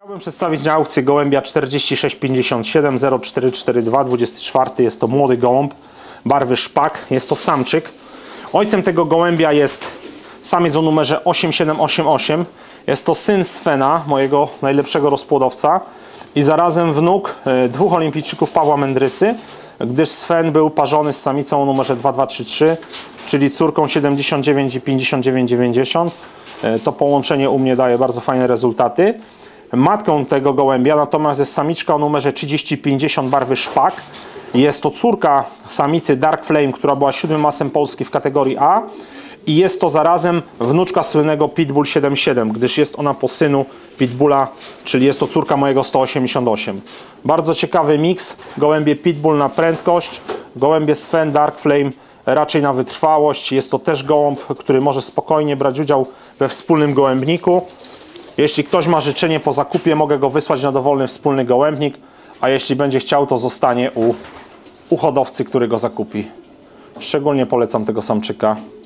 Chciałbym przedstawić na aukcję gołębia 4657 0442 24. Jest to młody gołąb barwy szpak. Jest to samczyk. Ojcem tego gołębia jest samiec o numerze 8788. Jest to syn Svena, mojego najlepszego rozpłodowca, i zarazem wnuk dwóch olimpijczyków Pawła Mędrysy, gdyż Sven był parzony z samicą o numerze 2233, czyli córką 79 i 5990. To połączenie u mnie daje bardzo fajne rezultaty. Matką tego gołębia natomiast jest samiczka o numerze 3050 barwy szpak. Jest to córka samicy Dark Flame, która była 7. asem Polski w kategorii A. I jest to zarazem wnuczka słynnego Pitbull 77, gdyż jest ona po synu Pitbulla, czyli jest to córka mojego 188. Bardzo ciekawy miks. Gołębie Pitbull na prędkość, gołębie Sven Dark Flame raczej na wytrwałość. Jest to też gołąb, który może spokojnie brać udział we wspólnym gołębniku. Jeśli ktoś ma życzenie po zakupie, mogę go wysłać na dowolny wspólny gołębnik, a jeśli będzie chciał, to zostanie u hodowcy, który go zakupi. Szczególnie polecam tego samczyka.